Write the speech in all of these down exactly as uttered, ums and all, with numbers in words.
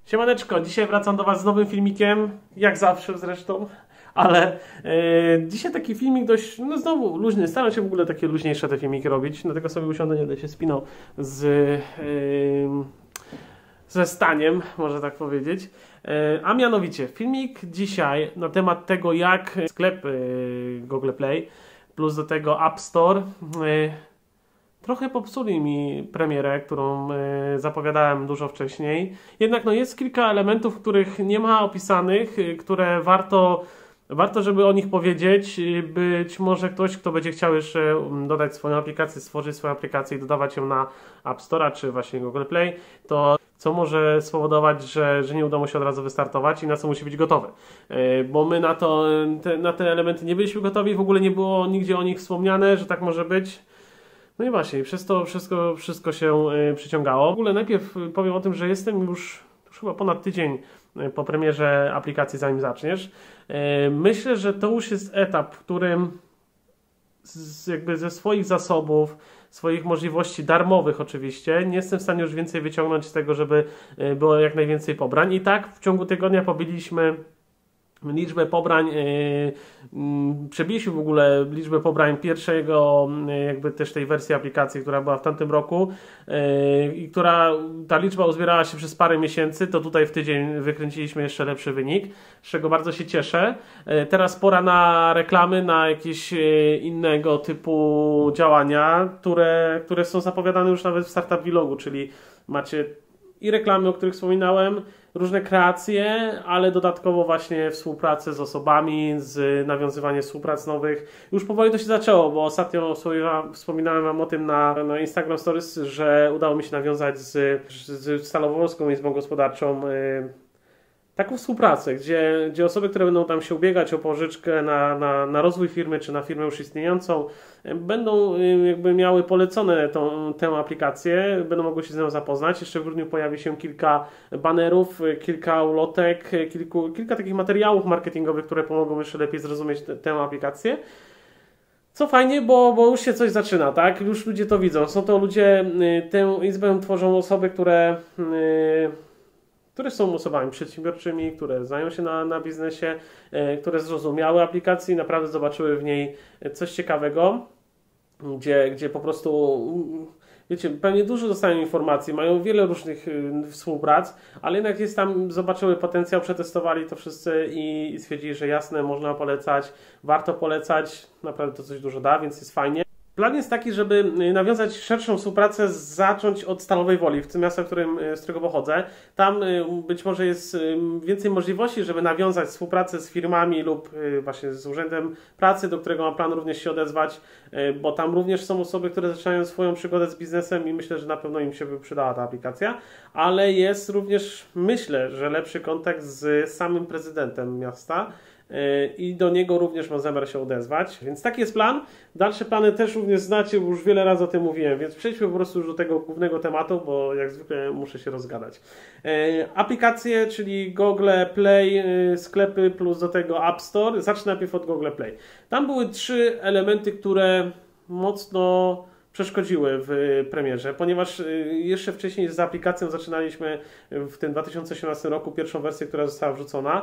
Siemaneczko, dzisiaj wracam do Was z nowym filmikiem, jak zawsze zresztą, ale e, dzisiaj taki filmik dość, no znowu luźny, staram się w ogóle takie luźniejsze te filmiki robić, dlatego sobie usiądę, nie będę się spinał z, e, ze staniem, można tak powiedzieć. E, a mianowicie, filmik dzisiaj na temat tego, jak sklep e, Google Play plus do tego App Store e, trochę popsuli mi premierę, którą y, zapowiadałem dużo wcześniej. Jednak no, jest kilka elementów, których nie ma opisanych, y, które warto, warto, żeby o nich powiedzieć. Y, być może ktoś, kto będzie chciał jeszcze dodać swoją aplikację, stworzyć swoją aplikację i dodawać ją na App Store'a czy właśnie Google Play, to co może spowodować, że, że nie uda mu się od razu wystartować i na co musi być gotowy. Y, bo my na, to, te, na te elementy nie byliśmy gotowi, w ogóle nie było nigdzie o nich wspomniane, że tak może być. No i właśnie, przez to wszystko, wszystko się y, przyciągało. W ogóle najpierw powiem o tym, że jestem już, już chyba ponad tydzień y, po premierze aplikacji, zanim zaczniesz. Y, myślę, że to już jest etap, w którym z, jakby ze swoich zasobów, swoich możliwości darmowych oczywiście, nie jestem w stanie już więcej wyciągnąć z tego, żeby y, było jak najwięcej pobrań. I tak w ciągu tygodnia pobiliśmy liczbę pobrań, yy, yy, przebiliśmy w ogóle liczbę pobrań pierwszego, yy, jakby też tej wersji aplikacji, która była w tamtym roku yy, i która, ta liczba uzbierała się przez parę miesięcy, to tutaj w tydzień wykręciliśmy jeszcze lepszy wynik, z czego bardzo się cieszę. Yy, teraz pora na reklamy, na jakieś yy, innego typu działania, które, które są zapowiadane już nawet w Startup Vlogu, czyli macie i reklamy, o których wspominałem, różne kreacje, ale dodatkowo właśnie współpracę z osobami, z nawiązywanie współprac nowych. Już powoli to się zaczęło, bo ostatnio wspominałem Wam o tym na, na Instagram Stories, że udało mi się nawiązać z, z Staloworską Izbą Gospodarczą yy, taką współpracę, gdzie, gdzie osoby, które będą tam się ubiegać o pożyczkę na, na, na rozwój firmy, czy na firmę już istniejącą, będą jakby miały polecone tą, tę aplikację, będą mogły się z nią zapoznać. Jeszcze w grudniu pojawi się kilka banerów, kilka ulotek, kilku, kilka takich materiałów marketingowych, które pomogą jeszcze lepiej zrozumieć te, tę aplikację. Co fajnie, bo, bo już się coś zaczyna, tak? Już ludzie to widzą. Są to ludzie, tę izbę tworzą osoby, które... Yy, które są osobami przedsiębiorczymi, które znają się na, na biznesie, e, które zrozumiały aplikacji, naprawdę zobaczyły w niej coś ciekawego, gdzie, gdzie po prostu, wiecie, pewnie dużo dostają informacji, mają wiele różnych y, współprac, ale jednak jest tam, zobaczyły potencjał, przetestowali to wszyscy i, i stwierdzili, że jasne, można polecać, warto polecać, naprawdę to coś dużo da, więc jest fajnie. Plan jest taki, żeby nawiązać szerszą współpracę, zacząć od Stalowej Woli, w tym miasta, w którym, z którego pochodzę. Tam być może jest więcej możliwości, żeby nawiązać współpracę z firmami lub właśnie z Urzędem Pracy, do którego mam plan również się odezwać, bo tam również są osoby, które zaczynają swoją przygodę z biznesem i myślę, że na pewno im się by przydała ta aplikacja, ale jest również, myślę, że lepszy kontakt z samym prezydentem miasta, i do niego również mam zamiar się odezwać, więc taki jest plan. Dalsze plany też również znacie, bo już wiele razy o tym mówiłem, więc przejdźmy po prostu już do tego głównego tematu, bo jak zwykle muszę się rozgadać. Aplikacje, czyli Google Play, sklepy plus do tego App Store. Zacznę najpierw od Google Play. Tam były trzy elementy, które mocno przeszkodziły w premierze, ponieważ jeszcze wcześniej z aplikacją zaczynaliśmy w tym dwa tysiące osiemnastym roku pierwszą wersję, która została wrzucona.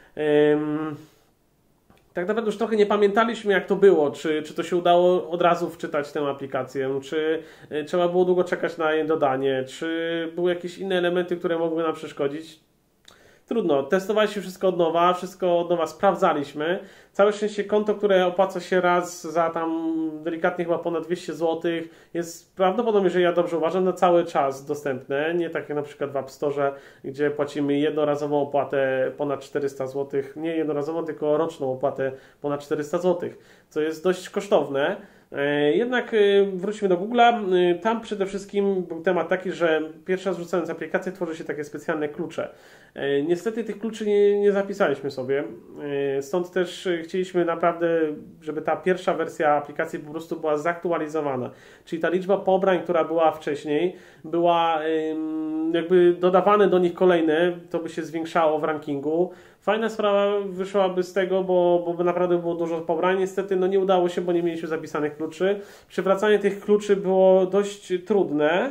Tak naprawdę już trochę nie pamiętaliśmy, jak to było, czy, czy to się udało od razu wczytać tę aplikację, czy trzeba było długo czekać na jej dodanie, czy były jakieś inne elementy, które mogły nam przeszkodzić. Trudno, testowaliśmy wszystko od nowa, wszystko od nowa sprawdzaliśmy. Całe szczęście konto, które opłaca się raz za tam delikatnie chyba ponad dwieście złotych, jest prawdopodobnie, że ja dobrze uważam, na cały czas dostępne. Nie tak jak na przykład w App Store, gdzie płacimy jednorazową opłatę ponad czterysta złotych. Nie jednorazową, tylko roczną opłatę ponad czterysta złotych, co jest dość kosztowne. Jednak wróćmy do Google'a. Tam przede wszystkim był temat taki, że pierwszy raz wrzucając aplikację tworzy się takie specjalne klucze. Niestety tych kluczy nie, nie zapisaliśmy sobie, stąd też chcieliśmy naprawdę, żeby ta pierwsza wersja aplikacji po prostu była zaktualizowana. Czyli ta liczba pobrań, która była wcześniej, była jakby dodawane do nich kolejne, to by się zwiększało w rankingu. Fajna sprawa wyszłaby z tego, bo, bo by naprawdę było dużo pobrań. Niestety no nie udało się, bo nie mieliśmy zapisanych kluczy. Przywracanie tych kluczy było dość trudne.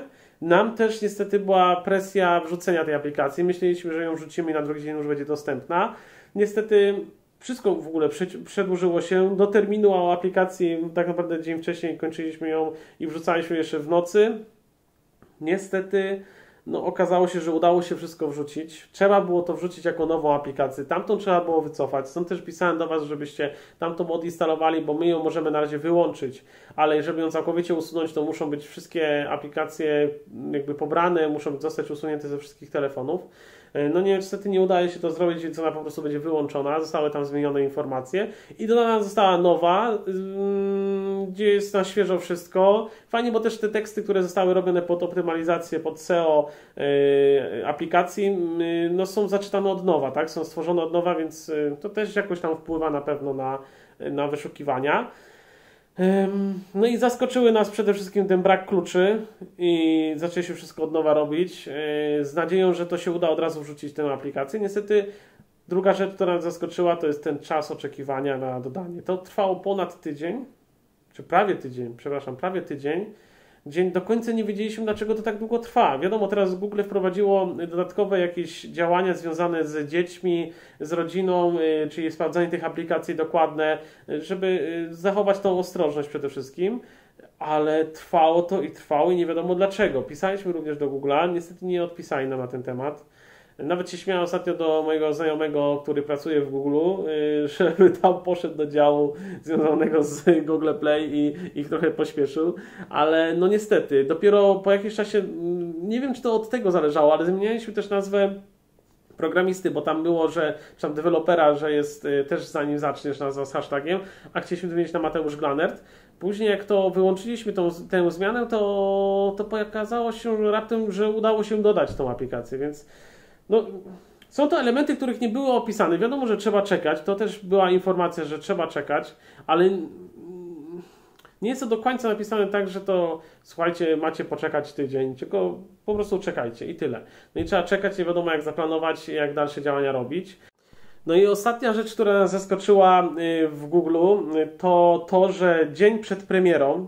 Nam też niestety była presja wrzucenia tej aplikacji. Myśleliśmy, że ją wrzucimy i na drugi dzień już będzie dostępna. Niestety wszystko w ogóle przedłużyło się do terminu aplikacji. Tak naprawdę dzień wcześniej kończyliśmy ją i wrzucaliśmy jeszcze w nocy. Niestety no, okazało się, że udało się wszystko wrzucić. Trzeba było to wrzucić jako nową aplikację. Tamtą trzeba było wycofać. Stąd też pisałem do Was, żebyście tamtą odinstalowali, bo my ją możemy na razie wyłączyć, ale żeby ją całkowicie usunąć, to muszą być wszystkie aplikacje jakby pobrane, muszą zostać usunięte ze wszystkich telefonów. No niestety nie udaje się to zrobić, więc ona po prostu będzie wyłączona. Zostały tam zmienione informacje i dodana została nowa, gdzie jest na świeżo wszystko. Fajnie, bo też te teksty, które zostały robione pod optymalizację, pod S E O aplikacji, no są zaczytane od nowa, tak? Są stworzone od nowa, więc to też jakoś tam wpływa na pewno na, na wyszukiwania. No i zaskoczyły nas przede wszystkim ten brak kluczy i zaczęliśmy wszystko od nowa robić z nadzieją, że to się uda od razu wrzucić tę aplikację. Niestety druga rzecz, która nas zaskoczyła, to jest ten czas oczekiwania na dodanie. To trwało ponad tydzień, czy prawie tydzień, przepraszam, prawie tydzień, gdzie do końca nie wiedzieliśmy, dlaczego to tak długo trwa. Wiadomo, teraz Google wprowadziło dodatkowe jakieś działania związane z dziećmi, z rodziną, czyli sprawdzanie tych aplikacji dokładne, żeby zachować tą ostrożność przede wszystkim, ale trwało to i trwało i nie wiadomo dlaczego. Pisaliśmy również do Google'a, niestety nie odpisali nam na ten temat. Nawet się śmiałem ostatnio do mojego znajomego, który pracuje w Google, żeby tam poszedł do działu związanego z Google Play i ich trochę pośpieszył, ale no niestety, dopiero po jakimś czasie, nie wiem czy to od tego zależało, ale zmienialiśmy też nazwę programisty, bo tam było, że czy tam dewelopera, że jest też zanim zaczniesz nazwa z hashtagiem, a chcieliśmy zmienić na Mateusz Glanert. Później jak to wyłączyliśmy tą, tę zmianę, to, to okazało się raptem, że udało się dodać tą aplikację, więc no, są to elementy, których nie było opisane. Wiadomo, że trzeba czekać. To też była informacja, że trzeba czekać, ale nie jest to do końca napisane tak, że to słuchajcie, macie poczekać tydzień, tylko po prostu czekajcie i tyle. No i trzeba czekać, nie wiadomo jak zaplanować, jak dalsze działania robić. No i ostatnia rzecz, która nas zaskoczyła w Google, to to, że dzień przed premierą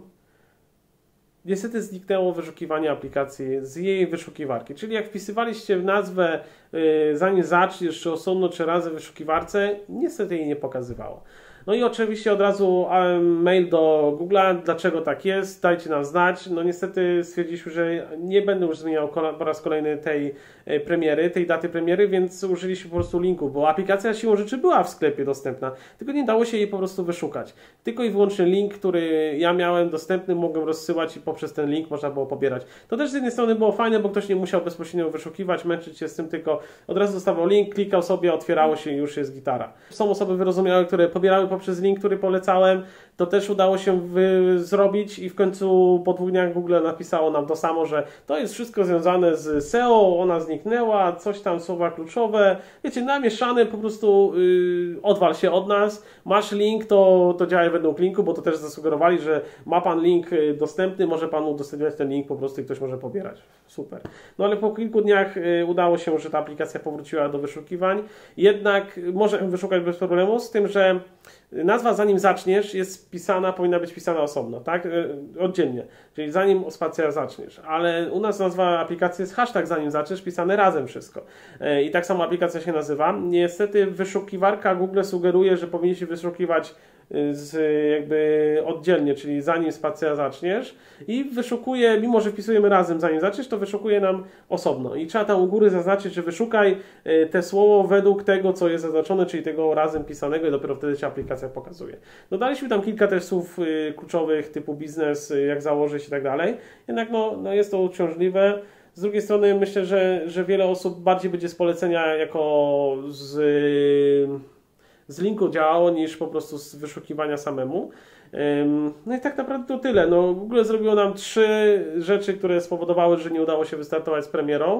niestety zniknęło wyszukiwanie aplikacji z jej wyszukiwarki. Czyli jak wpisywaliście w nazwę, yy, zanim zaczniesz, czy osobno, czy razem w wyszukiwarce, niestety jej nie pokazywało. No i oczywiście od razu mail do Google'a, dlaczego tak jest, dajcie nam znać. No niestety stwierdziliśmy, że nie będę już zmieniał po raz kolejny tej premiery, tej daty premiery, więc użyliśmy po prostu linku, bo aplikacja siłą rzeczy była w sklepie dostępna, tylko nie dało się jej po prostu wyszukać. Tylko i wyłącznie link, który ja miałem dostępny, mogłem rozsyłać i poprzez ten link można było pobierać. To też z jednej strony było fajne, bo ktoś nie musiał bezpośrednio wyszukiwać, męczyć się z tym, tylko od razu dostawał link, klikał sobie, otwierało się i już jest gitara. Są osoby wyrozumiałe, które pobierały poprzez link, który polecałem, to też udało się zrobić i w końcu po dwóch dniach Google napisało nam to samo, że to jest wszystko związane z S E O, ona zniknęła, coś tam, słowa kluczowe, wiecie, namieszane, po prostu yy, odwal się od nas, masz link, to, to działaj według linku, bo to też zasugerowali, że ma Pan link dostępny, może Pan udostępniać ten link po prostu i ktoś może pobierać. Super. No ale po kilku dniach yy, udało się, że ta aplikacja powróciła do wyszukiwań, jednak może wyszukać bez problemu, z tym, że nazwa zanim zaczniesz jest pisana, powinna być pisana osobno, tak? Oddzielnie, czyli zanim spacja zaczniesz, ale u nas nazwa aplikacji jest hashtag zanim zaczniesz, pisane razem wszystko. I tak samo aplikacja się nazywa. Niestety wyszukiwarka Google sugeruje, że powinniście wyszukiwać z jakby oddzielnie, czyli zanim spacja zaczniesz i wyszukuje, mimo że wpisujemy razem zanim zaczniesz, to wyszukuje nam osobno i trzeba tam u góry zaznaczyć, że wyszukaj te słowo według tego, co jest zaznaczone, czyli tego razem pisanego i dopiero wtedy się aplikacja pokazuje. Dodaliśmy tam kilka też słów kluczowych typu biznes, jak założyć i tak dalej, jednak no, no jest to uciążliwe. Z drugiej strony myślę, że, że wiele osób bardziej będzie z polecenia jako z z linku działało niż po prostu z wyszukiwania samemu. No i tak naprawdę to tyle. No, Google zrobiło nam trzy rzeczy, które spowodowały, że nie udało się wystartować z premierą.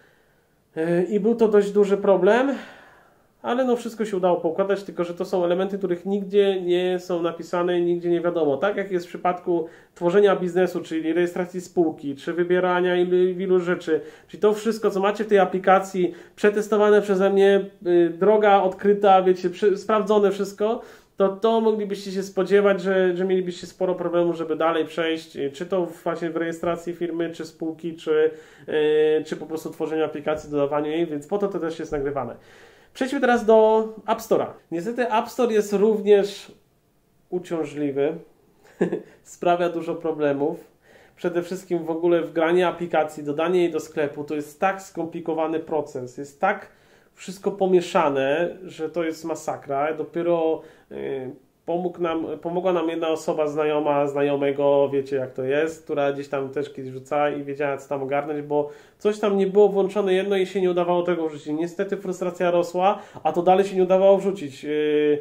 I był to dość duży problem, ale no wszystko się udało poukładać, tylko że to są elementy, których nigdzie nie są napisane i nigdzie nie wiadomo. Tak jak jest w przypadku tworzenia biznesu, czyli rejestracji spółki, czy wybierania ilu, ilu rzeczy, czyli to wszystko, co macie w tej aplikacji, przetestowane przeze mnie, yy, droga odkryta, wiecie, przy, sprawdzone wszystko, to to moglibyście się spodziewać, że, że mielibyście sporo problemów, żeby dalej przejść, czy to właśnie w rejestracji firmy, czy spółki, czy, yy, czy po prostu tworzeniu aplikacji, dodawaniu jej, więc po to to też jest nagrywane. Przejdźmy teraz do App Store'a. Niestety App Store jest również uciążliwy, sprawia dużo problemów. Przede wszystkim w ogóle wgranie aplikacji, dodanie jej do sklepu, to jest tak skomplikowany proces, jest tak wszystko pomieszane, że to jest masakra. Dopiero yy, pomógł nam, pomogła nam jedna osoba znajoma, znajomego, wiecie jak to jest, która gdzieś tam też kiedyś rzucała i wiedziała co tam ogarnąć, bo coś tam nie było włączone jedno i się nie udawało tego wrzucić. Niestety frustracja rosła, a to dalej się nie udawało wrzucić. Yy,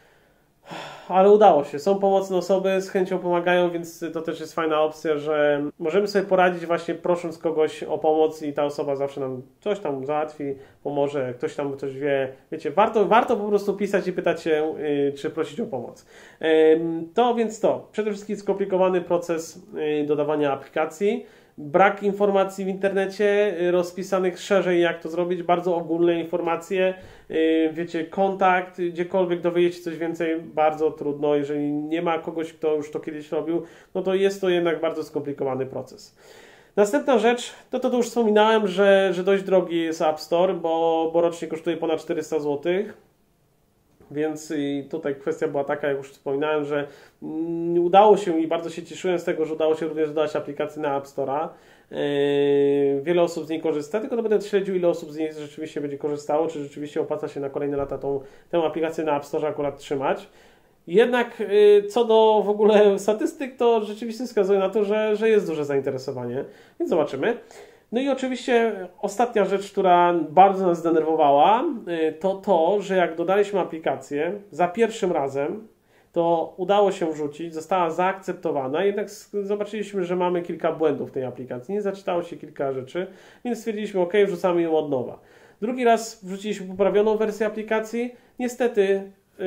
Ale udało się. Są pomocne osoby, z chęcią pomagają, więc to też jest fajna opcja, że możemy sobie poradzić właśnie prosząc kogoś o pomoc i ta osoba zawsze nam coś tam załatwi, pomoże, ktoś tam coś wie. Wiecie, warto, warto po prostu pisać i pytać się, yy, czy prosić o pomoc. Yy, to więc to. Przede wszystkim skomplikowany proces yy, dodawania aplikacji. Brak informacji w internecie, rozpisanych szerzej jak to zrobić, bardzo ogólne informacje, wiecie, kontakt, gdziekolwiek dowiedzieć się coś więcej, bardzo trudno, jeżeli nie ma kogoś, kto już to kiedyś robił, no to jest to jednak bardzo skomplikowany proces. Następna rzecz, to to, to już wspominałem, że, że dość drogi jest App Store, bo, bo rocznie kosztuje ponad czterysta złotych. Więc i tutaj kwestia była taka, jak już wspominałem, że mm, udało się i bardzo się cieszyłem z tego, że udało się również dodać aplikację na App Store'a. Yy, wiele osób z niej korzysta, tylko to będę śledził, ile osób z niej rzeczywiście będzie korzystało, czy rzeczywiście opłaca się na kolejne lata tą, tę aplikację na App Store'ze akurat trzymać. Jednak yy, co do w ogóle statystyk, to rzeczywiście wskazuje na to, że, że jest duże zainteresowanie, więc zobaczymy. No i oczywiście ostatnia rzecz, która bardzo nas zdenerwowała, to to, że jak dodaliśmy aplikację za pierwszym razem, to udało się wrzucić, została zaakceptowana, jednak zobaczyliśmy, że mamy kilka błędów w tej aplikacji, nie zaczytało się kilka rzeczy, więc stwierdziliśmy, ok, wrzucamy ją od nowa. Drugi raz wrzuciliśmy poprawioną wersję aplikacji, niestety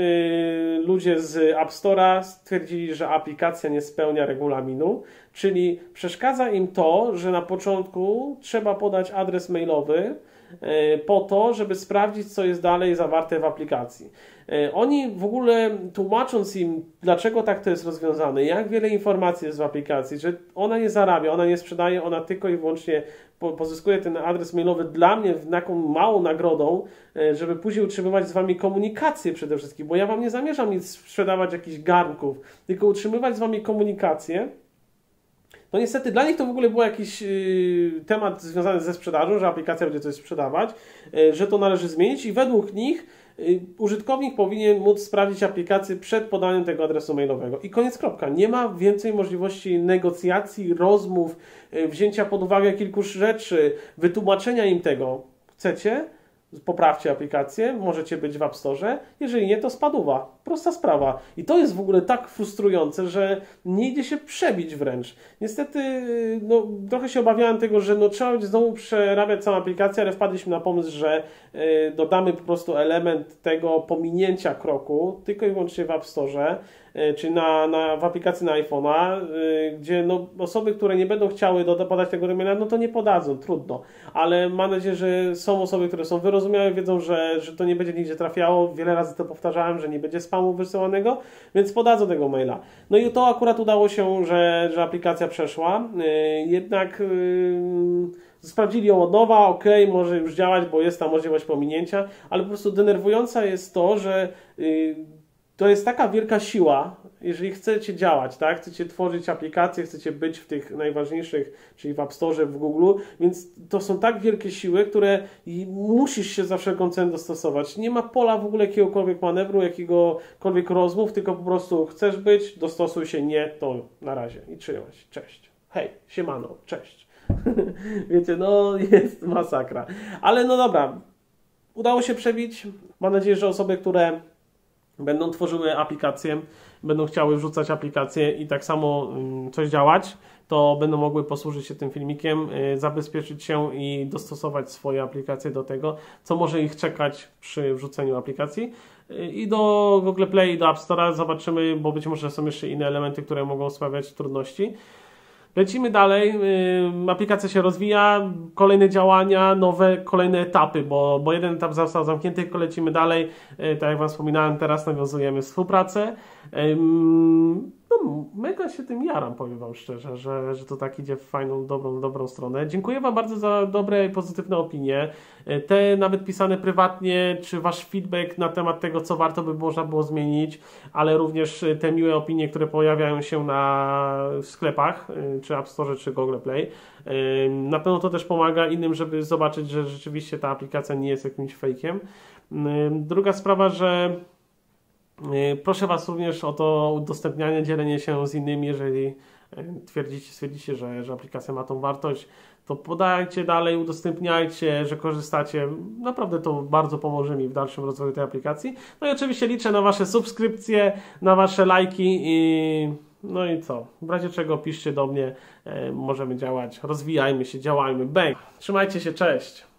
Yy, ludzie z App Store'a stwierdzili, że aplikacja nie spełnia regulaminu, czyli przeszkadza im to, że na początku trzeba podać adres mailowy yy, po to, żeby sprawdzić, co jest dalej zawarte w aplikacji. Yy, oni w ogóle tłumacząc im, dlaczego tak to jest rozwiązane, jak wiele informacji jest w aplikacji, że ona nie zarabia, ona nie sprzedaje, ona tylko i wyłącznie pozyskuje ten adres mailowy dla mnie taką małą nagrodą, żeby później utrzymywać z Wami komunikację przede wszystkim, bo ja Wam nie zamierzam nic sprzedawać jakichś garnków, tylko utrzymywać z Wami komunikację. No niestety dla nich to w ogóle był jakiś yy, temat związany ze sprzedażą, że aplikacja będzie coś sprzedawać, yy, że to należy zmienić i według nich yy, użytkownik powinien móc sprawdzić aplikację przed podaniem tego adresu mailowego. I koniec kropka. Nie ma więcej możliwości negocjacji, rozmów, yy, wzięcia pod uwagę kilku rzeczy, wytłumaczenia im tego. Chcecie? Poprawcie aplikację, możecie być w App Store, jeżeli nie, to spadła. Prosta sprawa. I to jest w ogóle tak frustrujące, że nie idzie się przebić wręcz. Niestety, no, trochę się obawiałem tego, że no, trzeba będzie znowu przerabiać całą aplikację, ale wpadliśmy na pomysł, że y, dodamy po prostu element tego pominięcia kroku, tylko i wyłącznie w App Store, y, czy na, na, w aplikacji na iPhone'a, y, gdzie no, osoby, które nie będą chciały doda- podać tego ramienia, no to nie podadzą, trudno. Ale mam nadzieję, że są osoby, które są wyrozumiałe, wiedzą, że, że to nie będzie nigdzie trafiało. Wiele razy to powtarzałem, że nie będzie spamu wysyłanego, więc podadzą tego maila. No i to akurat udało się, że, że aplikacja przeszła. Yy, jednak yy, sprawdzili ją od nowa, ok, może już działać, bo jest ta możliwość pominięcia, ale po prostu denerwująca jest to, że yy, to jest taka wielka siła, jeżeli chcecie działać, tak? Chcecie tworzyć aplikacje, chcecie być w tych najważniejszych, czyli w App Store, w Google, więc to są tak wielkie siły, które musisz się za wszelką cenę dostosować. Nie ma pola w ogóle jakiegokolwiek manewru, jakiegokolwiek rozmów, tylko po prostu chcesz być, dostosuj się, nie, to na razie i trzymać. Cześć. Hej, siemano, cześć. Wiecie, no jest masakra. Ale no dobra, udało się przebić. Mam nadzieję, że osoby, które będą tworzyły aplikacje, będą chciały wrzucać aplikacje i tak samo coś działać, to będą mogły posłużyć się tym filmikiem, zabezpieczyć się i dostosować swoje aplikacje do tego, co może ich czekać przy wrzuceniu aplikacji. I do Google Play i do App Store'a zobaczymy, bo być może są jeszcze inne elementy, które mogą sprawiać trudności. Lecimy dalej, yy, aplikacja się rozwija, kolejne działania, nowe, kolejne etapy, bo, bo jeden etap został zamknięty, tylko lecimy dalej, yy, tak jak Wam wspominałem, teraz nawiązujemy współpracę. Yy, no, mega się tym jaram, powiem Wam szczerze, że, że to tak idzie w fajną, dobrą, dobrą stronę. Dziękuję Wam bardzo za dobre i pozytywne opinie, yy, te nawet pisane prywatnie, czy Wasz feedback na temat tego, co warto by można było zmienić, ale również te miłe opinie, które pojawiają się na w sklepach, yy, czy App Store, czy Google Play. Na pewno to też pomaga innym, żeby zobaczyć, że rzeczywiście ta aplikacja nie jest jakimś fejkiem. Druga sprawa, że proszę Was również o to udostępnianie, dzielenie się z innymi, jeżeli twierdzicie, stwierdzicie, że, że aplikacja ma tą wartość, to podajcie dalej, udostępniajcie, że korzystacie. Naprawdę to bardzo pomoże mi w dalszym rozwoju tej aplikacji. No i oczywiście liczę na Wasze subskrypcje, na Wasze lajki i no i co? W razie czego piszcie do mnie, e, możemy działać, rozwijajmy się, działajmy. Bang! Trzymajcie się, cześć!